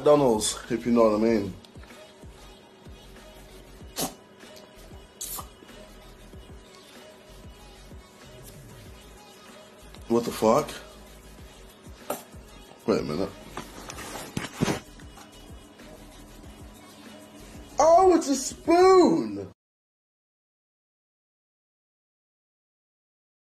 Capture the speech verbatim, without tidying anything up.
McDonald's, if you know what I mean. What the fuck? Wait a minute. Oh, it's a spoon!